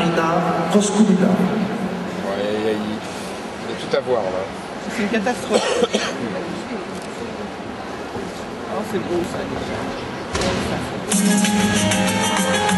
Marina Koskumina. Ouais, il y a tout à voir là. C'est une catastrophe. Oh, c'est beau ça.